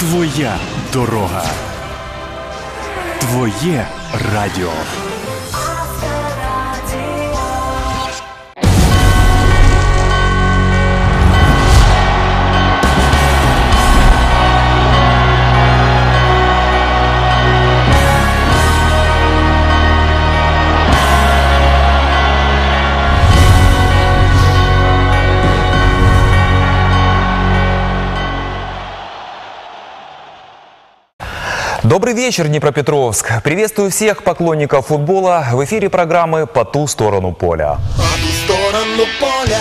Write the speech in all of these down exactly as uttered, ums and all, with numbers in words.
Твоя дорога. Твоє радіо. Добрый вечер, Днепропетровск. Приветствую всех поклонников футбола в эфире программы «По ту сторону поля». По ту сторону поля.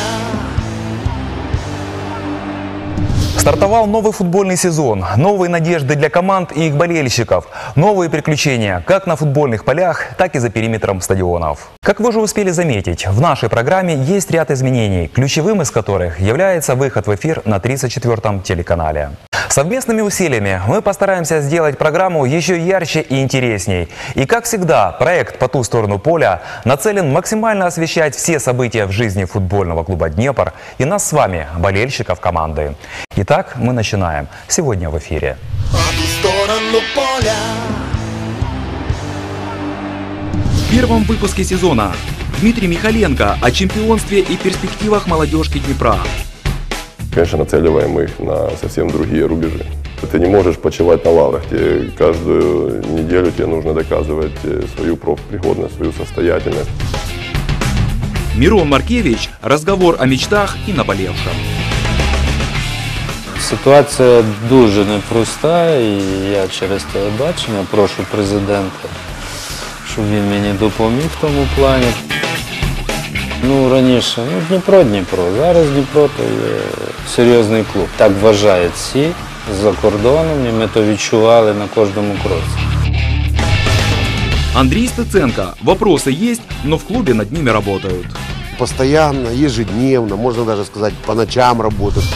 Стартовал новый футбольный сезон, новые надежды для команд и их болельщиков, новые приключения как на футбольных полях, так и за периметром стадионов. Как вы уже успели заметить, в нашей программе есть ряд изменений, ключевым из которых является выход в эфир на тридцать четвёртом телеканале. Совместными усилиями мы постараемся сделать программу еще ярче и интересней. И как всегда, проект «По ту сторону поля» нацелен максимально освещать все события в жизни футбольного клуба «Днепр» и нас с вами, болельщиков команды. Итак, мы начинаем. Сегодня в эфире. По ту сторону поля. В первом выпуске сезона Дмитрий Михаленко о чемпионстве и перспективах молодежки Днепра. Конечно, нацеливаем их на совсем другие рубежи. Ты не можешь почивать на лаврах. Тебе каждую неделю тебе нужно доказывать свою профпригодность, свою состоятельность. Мирон Маркевич. Разговор о мечтах и наболевшем. Ситуація дуже непроста, і я через телебачення прошу президента, щоб він мені допоміг в тому плані. Ну, раніше, ну, Дніпро-Дніпро, зараз Дніпро – то є серйозний клуб. Так вважають всі за кордоном, і ми то відчували на кожному кроці. Андрей Стеценко. Вопросы есть, но в клубе над ними работают. Постоянно, ежедневно, можно даже сказать, по ночам работают.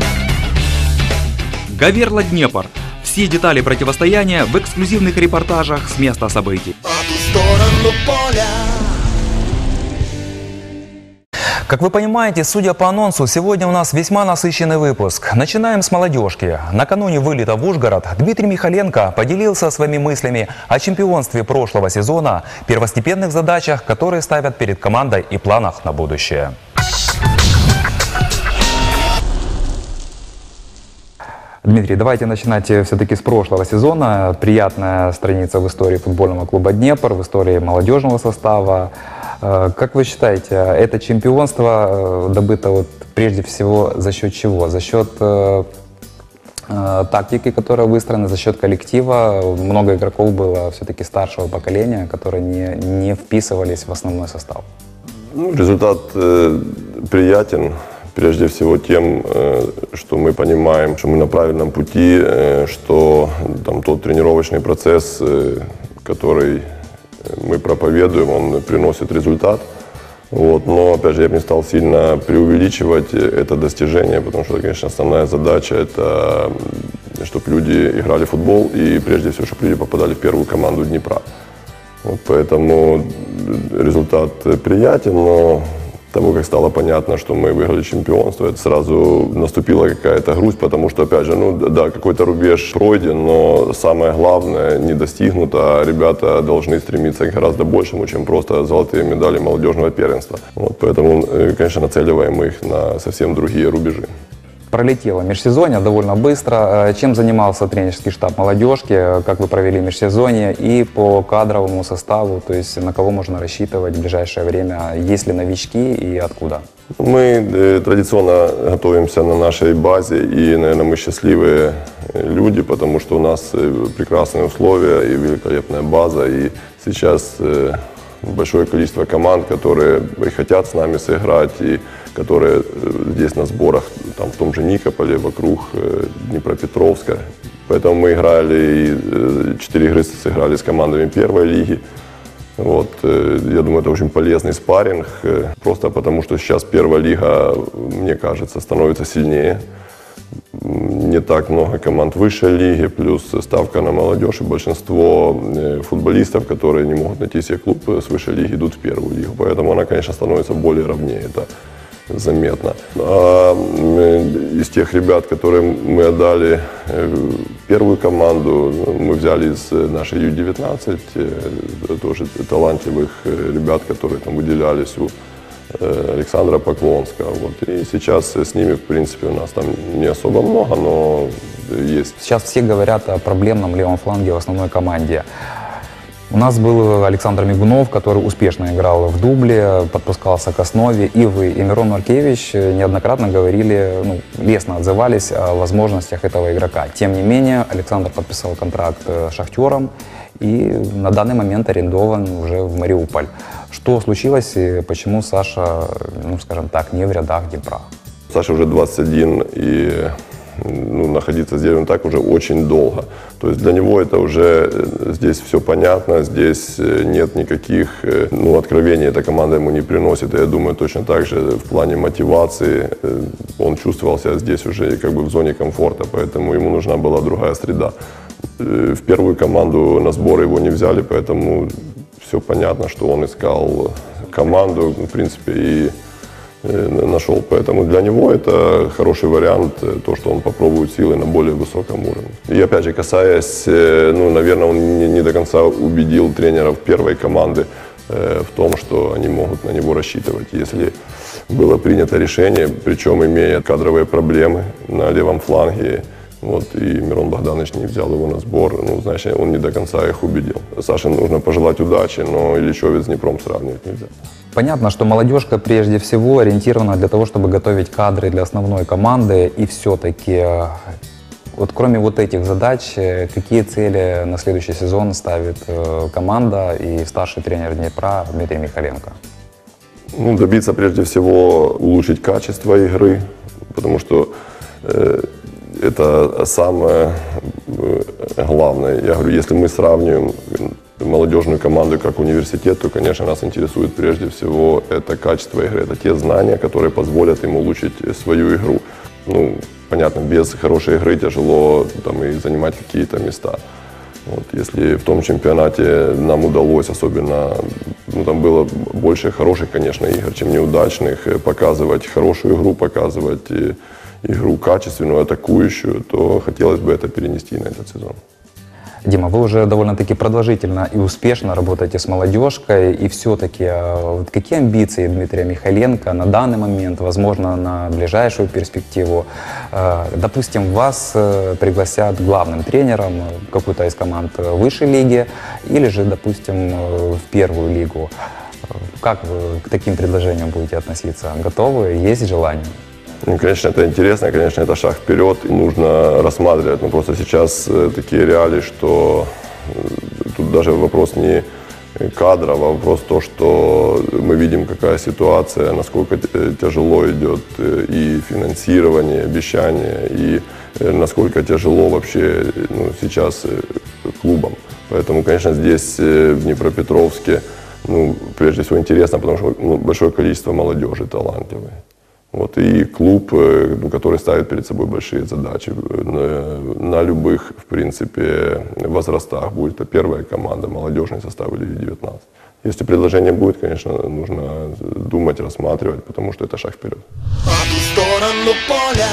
Гаверла Днепр. Все детали противостояния в эксклюзивных репортажах с места событий. По ту сторону поля. Как вы понимаете, судя по анонсу, сегодня у нас весьма насыщенный выпуск. Начинаем с молодежки. Накануне вылета в Ужгород Дмитрий Михаленко поделился своими мыслями о чемпионстве прошлого сезона, первостепенных задачах, которые ставят перед командой и планах на будущее. Дмитрий, давайте начинать все-таки с прошлого сезона. Приятная страница в истории футбольного клуба «Днепр», в истории молодежного состава. Как вы считаете, это чемпионство добыто вот прежде всего за счет чего? За счет э, э, тактики, которая выстроена, за счет коллектива? Много игроков было все-таки старшего поколения, которые не, не вписывались в основной состав. Ну, результат э, приятен. Прежде всего тем, что мы понимаем, что мы на правильном пути, что там, тот тренировочный процесс, который мы проповедуем, он приносит результат. Вот. Но, опять же, я бы не стал сильно преувеличивать это достижение, потому что, конечно, основная задача – это чтобы люди играли в футбол и, прежде всего, чтобы люди попадали в первую команду Днепра. Вот. Поэтому результат приятен, но того, как стало понятно, что мы выиграли чемпионство, это сразу наступила какая-то грусть, потому что, опять же, ну да, какой-то рубеж пройден, но самое главное не достигнуто, а ребята должны стремиться к гораздо большему, чем просто золотые медали молодежного первенства. Вот, поэтому, конечно, нацеливаем их на совсем другие рубежи. Пролетело межсезонье довольно быстро. Чем занимался тренерский штаб молодежки, как вы провели межсезонье и по кадровому составу, то есть на кого можно рассчитывать в ближайшее время, есть ли новички и откуда? Мы традиционно готовимся на нашей базе, и, наверное, мы счастливые люди, потому что у нас прекрасные условия и великолепная база, и сейчас большое количество команд, которые хотят с нами сыграть, и которые здесь на сборах, там, в том же Никополе, вокруг Днепропетровска. Поэтому мы играли, четыре игры сыграли с командами первой лиги. Вот, я думаю, это очень полезный спарринг, просто потому что сейчас первая лига, мне кажется, становится сильнее. Не так много команд высшей лиги, плюс ставка на молодежь, и большинство футболистов, которые не могут найти себе клуб с высшей лиги, идут в первую лигу. Поэтому она, конечно, становится более ровнее. Это заметно. А из тех ребят, которые мы отдали первую команду, мы взяли из нашей ю девятнадцать, тоже талантливых ребят, которые там выделялись у Александра Поклонского. Вот. И сейчас с ними, в принципе, у нас там не особо много, но есть. Сейчас все говорят о проблемном левом фланге в основной команде. У нас был Александр Мигунов, который успешно играл в дубле, подпускался к основе. И вы, и Мирон Маркевич неоднократно говорили, ну, лестно отзывались о возможностях этого игрока. Тем не менее, Александр подписал контракт с «Шахтером» и на данный момент арендован уже в Мариуполь. Что случилось и почему Саша, ну, скажем так, не в рядах Днепра? Саша уже двадцать один, и ну, находиться здесь он так уже очень долго. То есть для него это уже здесь все понятно, здесь нет никаких ну, откровений, эта команда ему не приносит. И я думаю, точно так же в плане мотивации он чувствовал себя здесь уже как бы в зоне комфорта, поэтому ему нужна была другая среда. В первую команду на сборы его не взяли, поэтому все понятно, что он искал команду, в принципе, и нашел. Поэтому для него это хороший вариант, то, что он попробует силы на более высоком уровне. И опять же, касаясь, ну, наверное, он не, не до конца убедил тренеров первой команды э, в том, что они могут на него рассчитывать. Если было принято решение, причем имея кадровые проблемы на левом фланге, вот, и Мирон Богданович не взял его на сбор, ну, значит, он не до конца их убедил. Саше нужно пожелать удачи, но Ильичевец с Днепром сравнивать нельзя. Понятно, что молодежка прежде всего ориентирована для того, чтобы готовить кадры для основной команды. И все-таки, вот кроме вот этих задач, какие цели на следующий сезон ставит команда и старший тренер Днепра Дмитрий Михаленко? Ну, добиться прежде всего улучшить качество игры, потому что э, это самое главное. Я говорю, если мы сравниваем молодежную команду как университет, то, конечно, нас интересует прежде всего это качество игры, это те знания, которые позволят им улучшить свою игру. Ну, понятно, без хорошей игры тяжело там, и занимать какие-то места. Вот, если в том чемпионате нам удалось, особенно, ну, там было больше хороших, конечно, игр, чем неудачных, показывать хорошую игру, показывать игру качественную, атакующую, то хотелось бы это перенести на этот сезон. Дима, вы уже довольно-таки продолжительно и успешно работаете с молодежкой, и все-таки вот какие амбиции Дмитрия Михаленко на данный момент, возможно, на ближайшую перспективу? Допустим, вас пригласят главным тренером в какую-то из команд высшей лиги или же, допустим, в первую лигу. Как вы к таким предложениям будете относиться? Готовы? Есть желание? Ну, конечно, это интересно, конечно, это шаг вперед, и нужно рассматривать. Но просто сейчас такие реалии, что тут даже вопрос не кадров, а вопрос то, что мы видим, какая ситуация, насколько тяжело идет и финансирование, обещания, и насколько тяжело вообще ну, сейчас клубам. Поэтому, конечно, здесь, в Днепропетровске, ну, прежде всего интересно, потому что ну, большое количество молодежи талантливой. Вот, и клуб, который ставит перед собой большие задачи на, на любых, в принципе, возрастах. Будет это первая команда, молодежный состав или ю девятнадцать. Если предложение будет, конечно, нужно думать, рассматривать, потому что это шаг вперед. По ту сторону поля.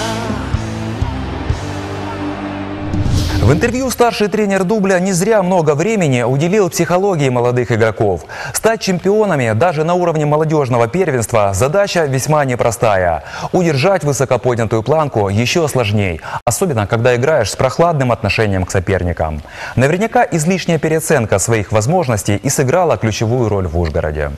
В интервью старший тренер дубля не зря много времени уделил психологии молодых игроков. Стать чемпионами даже на уровне молодежного первенства – задача весьма непростая. Удержать высокоподнятую планку еще сложней, особенно когда играешь с прохладным отношением к соперникам. Наверняка излишняя переоценка своих возможностей и сыграла ключевую роль в Ужгороде.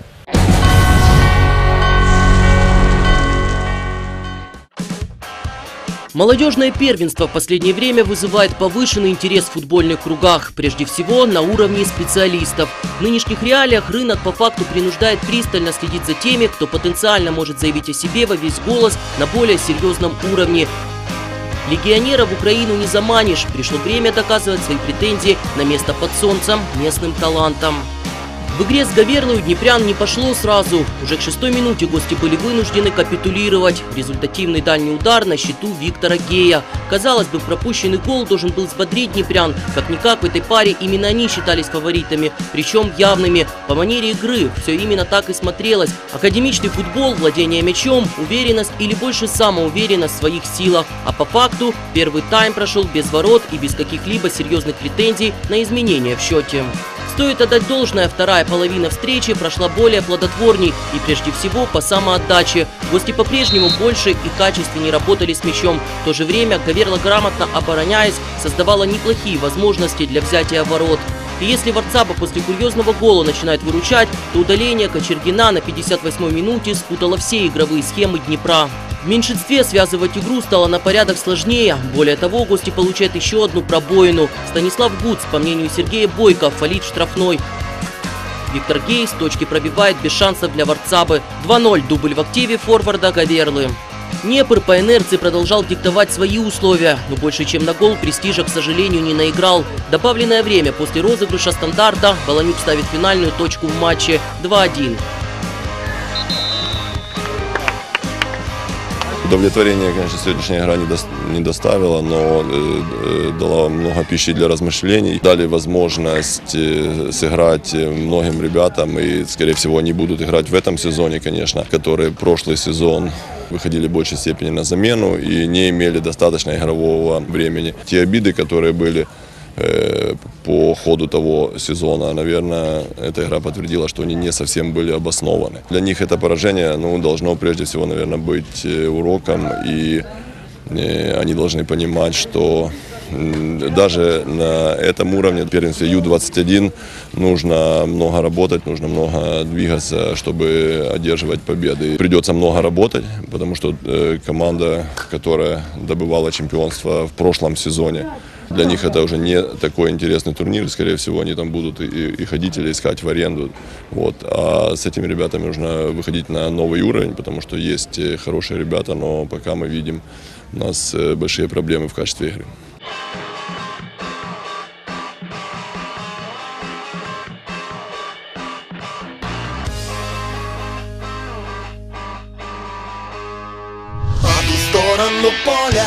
Молодежное первенство в последнее время вызывает повышенный интерес в футбольных кругах, прежде всего на уровне специалистов. В нынешних реалиях рынок по факту принуждает пристально следить за теми, кто потенциально может заявить о себе во весь голос на более серьезном уровне. Легионеров в Украину не заманишь, пришло время доказывать свои претензии на место под солнцем местным талантам. В игре с Говерлой у днепрян не пошло сразу. Уже к шестой минуте гости были вынуждены капитулировать. Результативный дальний удар на счету Виктора Гея. Казалось бы, пропущенный гол должен был взбодрить днепрян. Как-никак в этой паре именно они считались фаворитами, причем явными. По манере игры все именно так и смотрелось. Академичный футбол, владение мячом, уверенность или больше самоуверенность в своих силах. А по факту первый тайм прошел без ворот и без каких-либо серьезных претензий на изменения в счете. Стоит отдать должное, вторая половина встречи прошла более плодотворней и прежде всего по самоотдаче. Гости по-прежнему больше и качественнее работали с мячом. В то же время Говерла, грамотно обороняясь, создавала неплохие возможности для взятия ворот. И если Варцаба после курьезного гола начинает выручать, то удаление Кочергина на пятьдесят восьмой минуте спутало все игровые схемы Днепра. В меньшинстве связывать игру стало на порядок сложнее. Более того, гости получают еще одну пробоину. Станислав Гуц, по мнению Сергея Бойко, фалит в штрафной. Виктор Гей с точки пробивает без шансов для Варцабы. два ноль, дубль в активе форварда Говерлы. Днепр по инерции продолжал диктовать свои условия, но больше чем на гол престижа, к сожалению, не наиграл. Добавленное время после розыгрыша стандарта Баланюк ставит финальную точку в матче два один. Удовлетворение, конечно, сегодняшняя игра не, до, не доставила, но э, э, дала много пищи для размышлений. Дали возможность э, сыграть многим ребятам, и, скорее всего, они будут играть в этом сезоне, конечно, которые прошлый сезон выходили в большей степени на замену и не имели достаточно игрового времени. Те обиды, которые были э, по ходу того сезона, наверное, эта игра подтвердила, что они не совсем были обоснованы. Для них это поражение, ну, должно прежде всего, наверное, быть уроком, и э, они должны понимать, что э, даже на этом уровне первенства ю двадцать один нужно много работать, нужно много двигаться, чтобы одерживать победы. Придется много работать, потому что э, команда, которая добывала чемпионство в прошлом сезоне, для них это уже не такой интересный турнир, скорее всего, они там будут и, и ходить или искать в аренду. Вот. А с этими ребятами нужно выходить на новый уровень, потому что есть хорошие ребята, но пока мы видим, у нас большие проблемы в качестве игры. По ту сторону поля.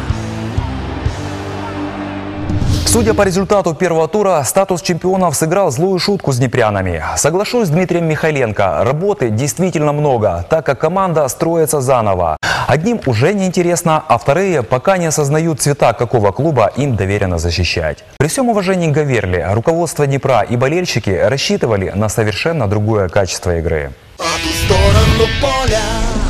Судя по результату первого тура, статус чемпионов сыграл злую шутку с днепрянами. Соглашусь с Дмитрием Михайленко, работы действительно много, так как команда строится заново. Одним уже неинтересно, а вторые пока не осознают цвета, какого клуба им доверено защищать. При всем уважении к Говерле, руководство Днепра и болельщики рассчитывали на совершенно другое качество игры. По ту сторону поля.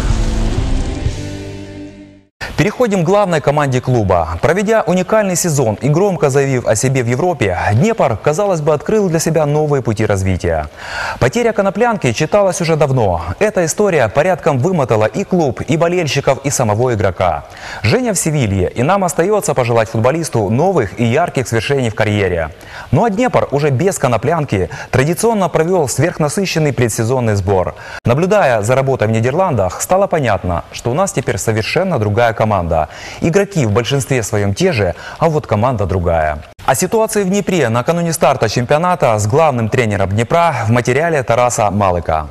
Переходим к главной команде клуба. Проведя уникальный сезон и громко заявив о себе в Европе, Днепр, казалось бы, открыл для себя новые пути развития. Потеря Коноплянки читалась уже давно. Эта история порядком вымотала и клуб, и болельщиков, и самого игрока. Женя в Севилье, и нам остается пожелать футболисту новых и ярких свершений в карьере. Ну а Днепр уже без Коноплянки традиционно провел сверхнасыщенный предсезонный сбор. Наблюдая за работой в Нидерландах, стало понятно, что у нас теперь совершенно другая команда. Команда. Игроки в большинстве своем те же, а вот команда другая. О ситуации в Днепре накануне старта чемпионата с главным тренером Днепра в материале Тараса Малика.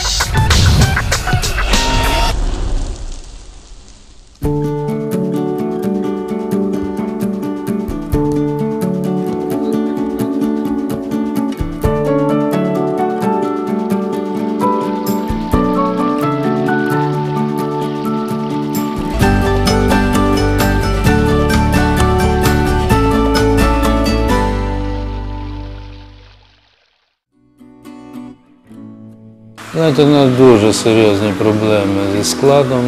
Знаєте, у нас дуже серйозні проблеми зі складом.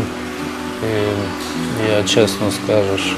І я чесно скажу, що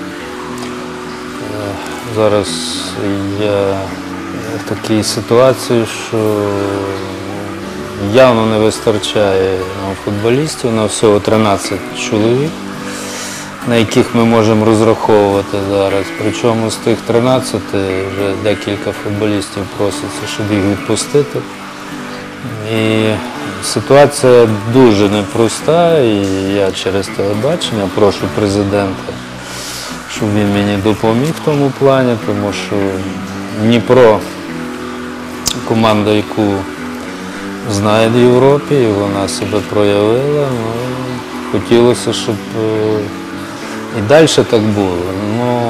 зараз я в такій ситуації, що явно не вистачає нам футболістів, на всього тринадцять чоловік, на яких ми можемо розраховувати зараз. Причому з тих тринадцяти вже декілька футболістів проситься, щоб їх відпустити. І ситуація дуже непроста, і я через телебачення прошу президента, щоб він мені допоміг в тому плані, тому що Дніпро команда, яку знають в Європі, і вона себе проявила. Ну, хотілося, щоб і далі так було. Ну,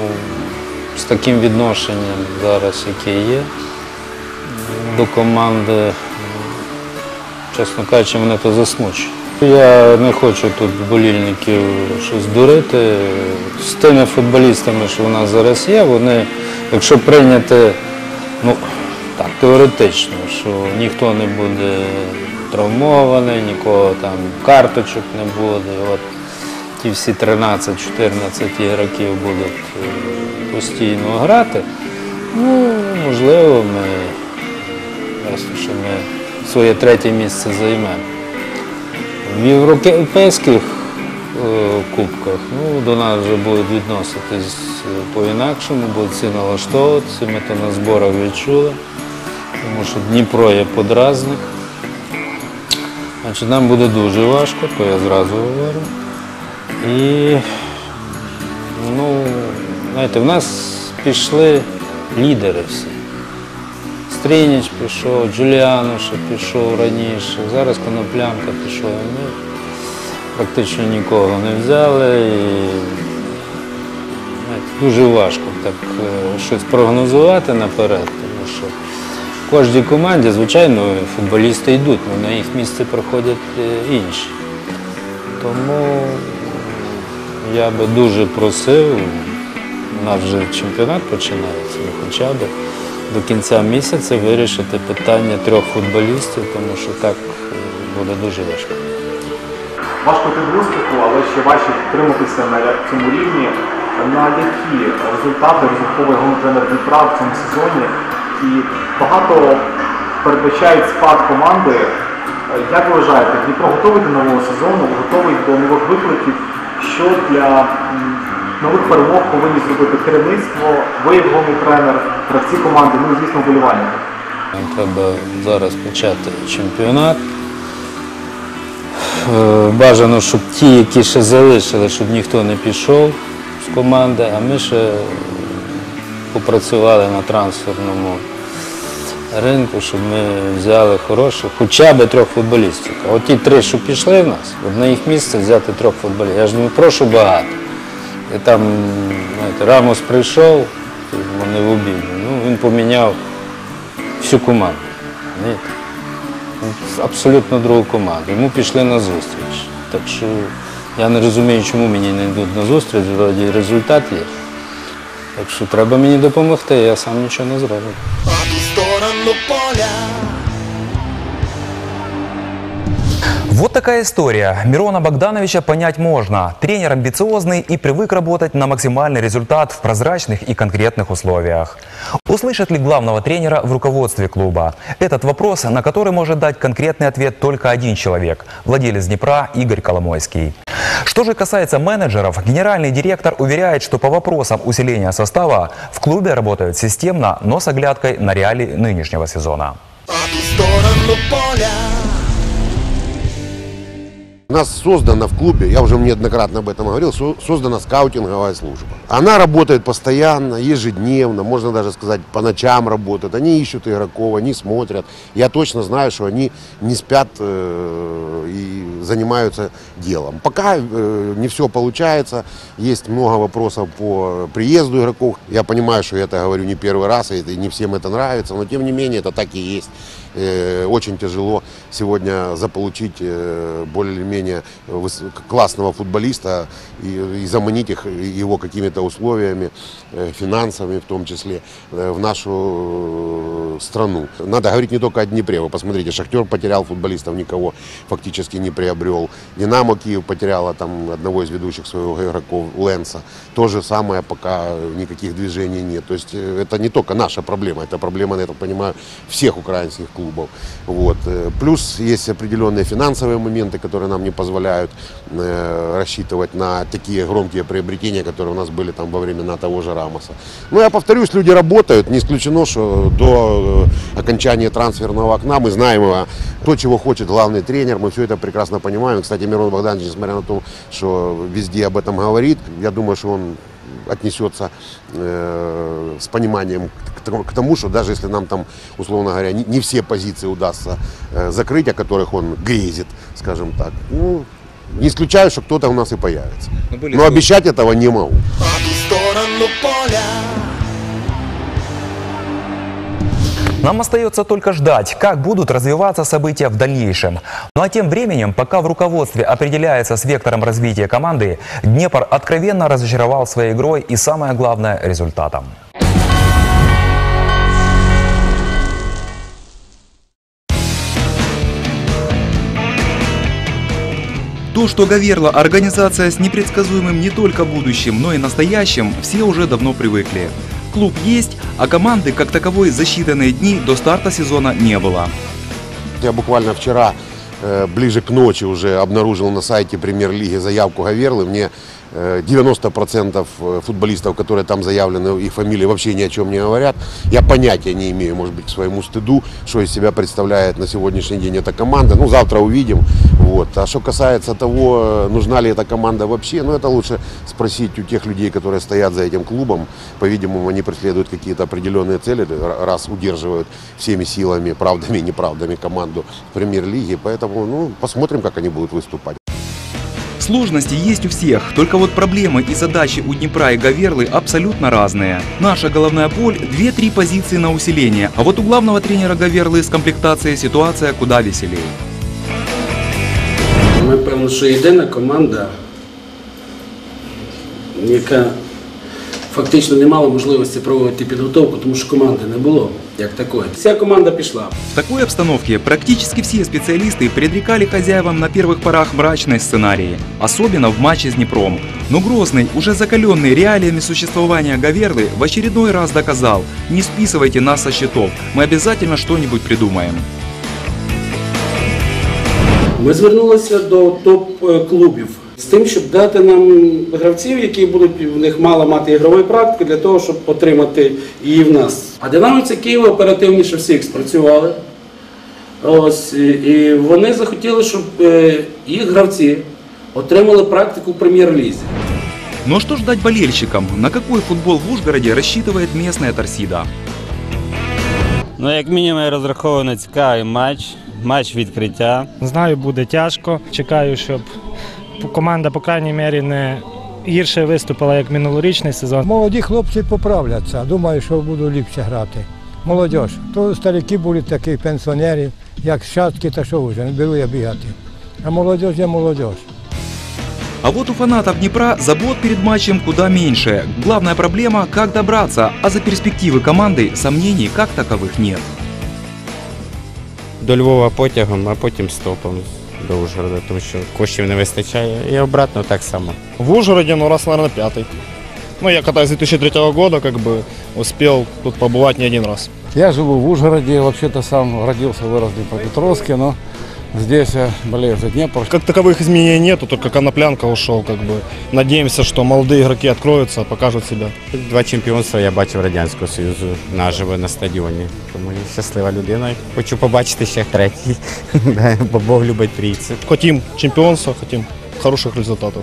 з таким відношенням зараз, яке є до команди, чесно кажучи, мене то засмучує. Я не хочу тут болільників щось дурити. З тими футболістами, що у нас зараз є, вони, якщо прийняти, ну, так, теоретично, що ніхто не буде травмований, нікого там карточок не буде. От ті всі тринадцять-чотирнадцять ігроків будуть постійно грати. Ну, можливо, ми, ясно, що ми своє третє місце займемо. В європейських е, кубках ну, до нас вже будуть відноситись по-інакшому, будуть всі налаштовуватися, ми то на зборах відчули, тому що Дніпро є подразник. Значить, нам буде дуже важко, то я зразу говорю. І, ну, знаєте, в нас пішли лідери всі. Стрініч пішов, Джуліано ще пішов раніше, зараз Коноплянка пішов. Ми практично нікого не взяли. І, знаєте, дуже важко так щось прогнозувати наперед, тому що в кожній команді, звичайно, футболісти йдуть, але на їх місце проходять інші. Тому я би дуже просив, у нас вже чемпіонат починається, хоча б до кінця місяця вирішити питання трьох футболістів, тому що так буде дуже важко. Важко під успіху, але ще важче підтриматися на цьому рівні. На які результати розраховує головний тренер Дніпра в цьому сезоні? І багато передбачають спад команди. Як ви вважаєте, Дніпро готовий до нового сезону, готовий до нових викликів? Що для нових перемог повинні зробити керівництво, ви, як головний тренер, гравці команди, ну і, звісно, вболівальники? Нам треба зараз почати чемпіонат. Бажано, щоб ті, які ще залишили, щоб ніхто не пішов з команди, а ми ще попрацювали на трансферному ринку, щоб ми взяли хороших, хоча б трьох футболістів. А от ті три, що пішли в нас, от на їх місце взяти трьох футболістів. Я ж не прошу багато. І там, знаєте, Рамос прийшов, не в обіді, ну, він поміняв всю команду. Знаєте? Абсолютно другу команду. Йому пішли на зустріч. Так що я не розумію, чому мені не йдуть на зустріч, вроді результат є. Так що треба мені допомогти, я сам нічого не зроблю. По ту сторону поля. Вот такая история. Мирона Богдановича понять можно. Тренер амбициозный и привык работать на максимальный результат в прозрачных и конкретных условиях. Услышат ли главного тренера в руководстве клуба? Этот вопрос, на который может дать конкретный ответ только один человек – владелец Днепра Игорь Коломойский. Что же касается менеджеров, генеральный директор уверяет, что по вопросам усиления состава в клубе работают системно, но с оглядкой на реалии нынешнего сезона. По ту сторону поля. У нас создана в клубе, я уже неоднократно об этом говорил, создана скаутинговая служба. Она работает постоянно, ежедневно, можно даже сказать, по ночам работает. Они ищут игроков, они смотрят. Я точно знаю, что они не спят э, и занимаются делом. Пока э, не все получается, есть много вопросов по приезду игроков. Я понимаю, что я это говорю не первый раз, и не всем это нравится, но тем не менее это так и есть. Очень тяжело сегодня заполучить более-менее классного футболиста и, и заманить их, его какими-то условиями, финансовыми в том числе, в нашу страну. Надо говорить не только о Днепре. Вы посмотрите, Шахтер потерял футболистов, никого фактически не приобрел. Динамо Киев потеряла там одного из ведущих своих игроков, Ленса. То же самое, пока никаких движений нет. То есть это не только наша проблема, это проблема, я так понимаю, всех украинских клубов. Вот. Плюс есть определенные финансовые моменты, которые нам не позволяют э, рассчитывать на такие громкие приобретения, которые у нас были там во времена того же Рамоса. Но я повторюсь, люди работают, не исключено, что до э, окончания трансферного окна мы знаем его, то, чего хочет главный тренер, мы все это прекрасно понимаем. Кстати, Мирон Богданович, несмотря на то, что везде об этом говорит, я думаю, что он отнесется э, с пониманием к тому, что даже если нам там, условно говоря, не, не все позиции удастся э, закрыть, о которых он грезит, скажем так, ну, не исключаю, что кто-то у нас и появится. Но, Но обещать этого не могу. По ту сторону поля. Нам остается только ждать, как будут развиваться события в дальнейшем. Ну а тем временем, пока в руководстве определяется с вектором развития команды, Днепр откровенно разочаровал своей игрой и, самое главное, результатом. То, что Гаверла – организация с непредсказуемым не только будущим, но и настоящим, все уже давно привыкли. Клуб есть, а команды как таковой за считанные дни до старта сезона не было. Я буквально вчера, э, ближе к ночи, уже обнаружил на сайте премьер-лиги заявку Гаверлы. Мне э, девяносто процентов футболистов, которые там заявлены, их фамилии вообще ни о чем не говорят. Я понятия не имею, может быть, к своему стыду, что из себя представляет на сегодняшний день эта команда. Ну, завтра увидим. Вот. А что касается того, нужна ли эта команда вообще, ну, это лучше спросить у тех людей, которые стоят за этим клубом. По-видимому, они преследуют какие-то определенные цели, раз удерживают всеми силами, правдами и неправдами команду в премьер-лиге. Поэтому, ну, посмотрим, как они будут выступать. Сложности есть у всех, только вот проблемы и задачи у Днепра и Гаверлы абсолютно разные. Наша головная боль – две-три позиции на усиление, а вот у главного тренера Гаверлы с комплектацией ситуация куда веселее. Ми, певно, що єдина команда, яка фактично не мала можливості проводити підготовку, тому що команди не було, як такої. Вся команда пішла. В такой обстановке практически все специалисты предрекали хозяевам на первых порах мрачные сценарии, особенно в матче с Днепром. Но Грозный, уже закаленный реалиями существования Гаверлы, в очередной раз доказал: не списывайте нас со счетов, мы обязательно что-нибудь придумаем. Ми звернулися до топ-клубів з тим, щоб дати нам гравців, які будуть в них мало мати ігрової практики, для того, щоб отримати її в нас. А динамівці Києва оперативніше всіх спрацювали. Ось, і вони захотіли, щоб їх гравці отримали практику в прем'єр-лізі. Но что ждать болельщикам? На какой футбол в Ужгороде рассчитывает местная Торсида? Ну, як мінімум, я розраховую на цікавий матч. Матч відкриття. Знаю, буде тяжко. Чекаю, щоб команда, по крайній мірі, не гірше виступила, як минулорічний сезон. Молоді хлопці поправляться. Думаю, що буду ліпше грати. Молодь. То старики були такі пенсіонери, як шатки, та що вже, не беру я бігати. А молодь є молодь. А вот у фанатов Днепра забот перед матчем куда меньше. Главная проблема – как добраться, а за перспективы команды сомнений как таковых нет. До Львова потягом, а потім стопом до Ужгорода, тому що коштів не вистачає. І обратно так само. В Ужгороде, ну раз, наверное, пятый. Ну, я катаюсь с две тысячи третьего года, как бы успел тут побывать не один раз. Я живу в Ужгороде, вообще-то сам родился, вырос в Днепропетровске, но здесь я болею за Днепр. Как таковых изменений нету, только Коноплянка ушел, как бы. Надеемся, что молодые игроки откроются, покажут себя. Два чемпіонства я бачив Радянського Союзу наживо на стадіоні. Тому я щаслива людина. Хочу побачити ще третій, бо Бог любить трійцю. Хотим чемпионства, хотим хороших результатов.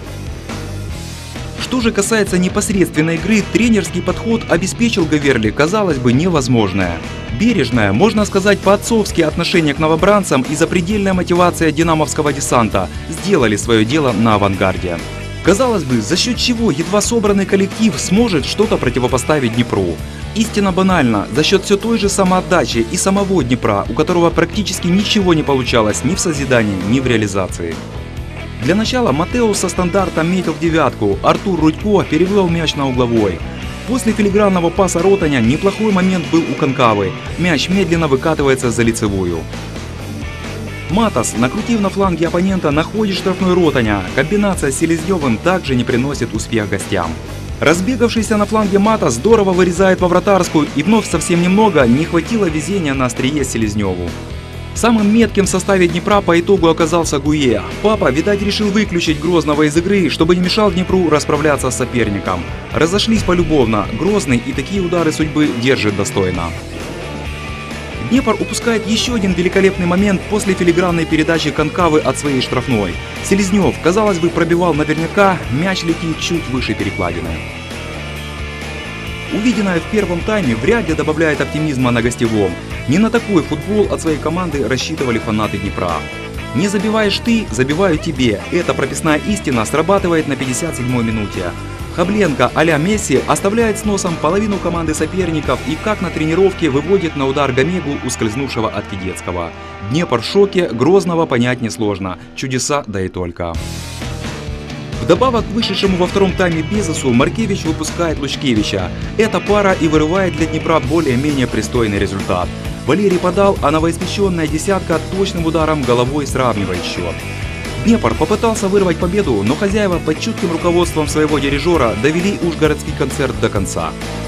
Что же касается непосредственной игры, тренерский подход обеспечил Гаверле, казалось бы, невозможное. Бережное, можно сказать, по-отцовски отношение к новобранцам и запредельная мотивация динамовского десанта сделали свое дело на авангарде. Казалось бы, за счет чего едва собранный коллектив сможет что-то противопоставить Днепру? Истинно банально, за счет все той же самоотдачи и самого Днепра, у которого практически ничего не получалось ни в созидании, ни в реализации. Для начала Матеус со стандартом метил в девятку, Артур Рудько перевел мяч на угловой. После филигранного паса Ротаня неплохой момент был у Конкавы. Мяч медленно выкатывается за лицевую. Матас, накрутив на фланге оппонента, находит штрафной Ротаня. Комбинация с Селезневым также не приносит успех гостям. Разбегавшийся на фланге Матас здорово вырезает во вратарскую, и вновь совсем немного не хватило везения на острие Селезневу. Самым метким в составе Днепра по итогу оказался Гуе. Папа, видать, решил выключить Грозного из игры, чтобы не мешал Днепру расправляться с соперником. Разошлись полюбовно, Грозный и такие удары судьбы держит достойно. Днепр упускает еще один великолепный момент после филигранной передачи Конкавы от своей штрафной. Селезнев, казалось бы, пробивал наверняка, мяч летит чуть выше перекладины. Увиденное в первом тайме вряд ли добавляет оптимизма на гостевом. Не на такой футбол от своей команды рассчитывали фанаты Днепра. Не забиваешь ты, забиваю тебе. Эта прописная истина срабатывает на пятьдесят седьмой минуте. Хабленко а-ля Месси оставляет с носом половину команды соперников и как на тренировке выводит на удар Гомегу, ускользнувшего от Федецкого. Днепр в шоке, Грозного понять несложно. Чудеса, да и только. Вдобавок к вышедшему во втором тайме Безосу Маркевич выпускает Лучкевича. Эта пара и вырывает для Днепра более-менее пристойный результат. Валерий подал, а новоиспеченная десятка точным ударом головой сравнивает счет. Днепр попытался вырвать победу, но хозяева под чутким руководством своего дирижера довели ужгородский концерт до конца.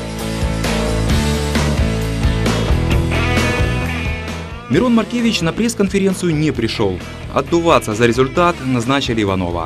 Мирон Маркевич на пресс-конференцию не пришел. Отдуваться за результат назначили Иванова.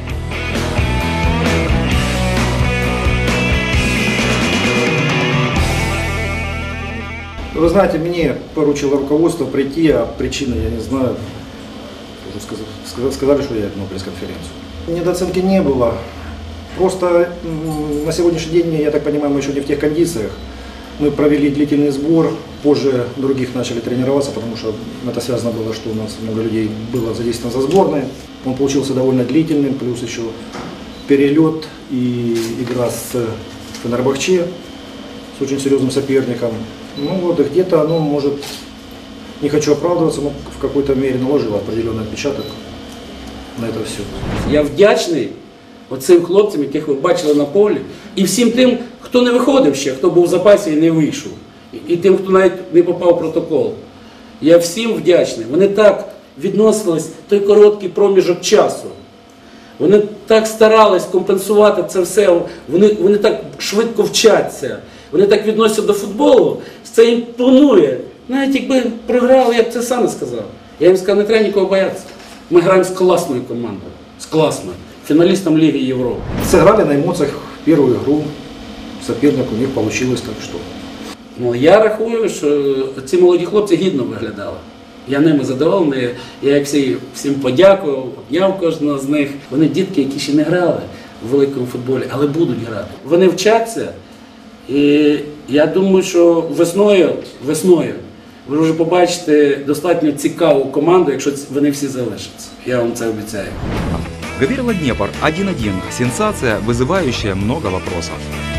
Вы знаете, мне поручило руководство прийти, а причины я не знаю. Уже сказали, сказали, что я на пресс-конференцию. Недооценки не было. Просто на сегодняшний день, я так понимаю, мы еще не в тех кондициях. Мы провели длительный сбор, позже других начали тренироваться, потому что это связано было, что у нас много людей было задействовано за сборной. Он получился довольно длительным, плюс еще перелет и игра с Фенербахче, с очень серьезным соперником. Ну вот, и где-то оно может, не хочу оправдываться, но в какой-то мере наложило определенный отпечаток на это все. Я вдячний оцим хлопцям, яких ви бачили на полі, і всім тим, хто не виходив ще, хто був в запасі і не вийшов. І тим, хто навіть не попав в протокол. Я всім вдячний. Вони так відносились в той короткий проміжок часу. Вони так старались компенсувати це все, вони, вони так швидко вчаться. Вони так відносяться до футболу, це імпонує. Навіть якби програли, я б це сам не сказав. Я їм сказав, не треба нікого боятися. Ми граємо з класною командою, з класною, фіналістом Ліги Європи. Сыграли на эмоциях первую игру, соперник у них получилось, так что. Ну, я рахую, що ці молоді хлопці гідно виглядали. Я ними задоволений, я всі, всім подякував, обняв кожного з них. Вони дітки, які ще не грали в великому футболі, але будуть грати. Вони вчаться. І я думаю, що весною, весною ви вже побачите достатньо цікаву команду, якщо вони всі залишаться. Я вам це обіцяю. Гаверла Днепр один один. Сенсация, вызывающая много вопросов.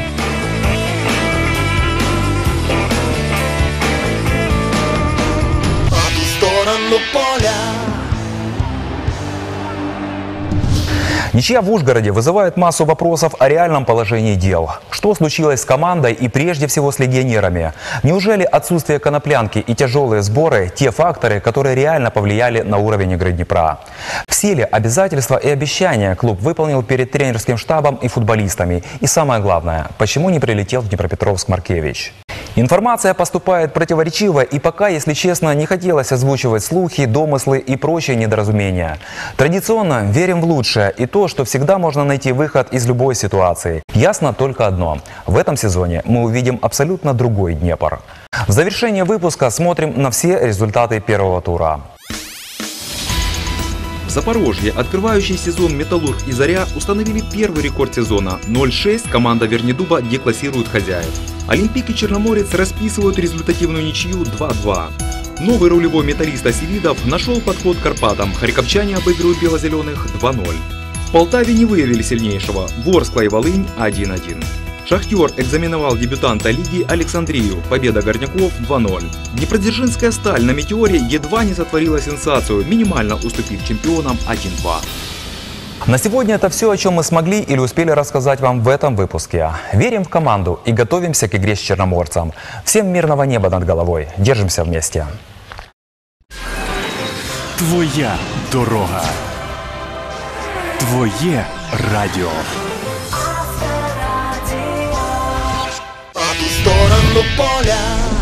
По ту сторону поля. Ничья в Ужгороде вызывает массу вопросов о реальном положении дел. Что случилось с командой и прежде всего с легионерами? Неужели отсутствие коноплянки и тяжелые сборы – те факторы, которые реально повлияли на уровень игры Днепра? Все ли обязательства и обещания клуб выполнил перед тренерским штабом и футболистами? И самое главное, почему не прилетел в Днепропетровск Маркевич? Информация поступает противоречиво, и пока, если честно, не хотелось озвучивать слухи, домыслы и прочие недоразумения. Традиционно верим в лучшее и то, что всегда можно найти выход из любой ситуации. Ясно только одно. В этом сезоне мы увидим абсолютно другой Днепр. В завершение выпуска смотрим на все результаты первого тура. В Запорожье открывающий сезон «Металлург» и «Заря» установили первый рекорд сезона. ноль шесть команда Вернидуба деклассирует хозяев. Олимпик и Черноморец расписывают результативную ничью два-два. Новый рулевой металлист Асевидов нашел подход к Карпатам. Харьковчане обыгрывают бело-зеленых два-ноль. В Полтаве не выявили сильнейшего. Ворскла и Волынь один-один. Шахтер экзаменовал дебютанта лиги Александрию. Победа горняков два-ноль. Днепродзержинская сталь на «Метеоре» едва не сотворила сенсацию, минимально уступив чемпионам один-два. На сегодня это все, о чем мы смогли или успели рассказать вам в этом выпуске. Верим в команду и готовимся к игре с Черноморцем. Всем мирного неба над головой. Держимся вместе. Твоя дорога. Твоє радіо. По ту сторону поля.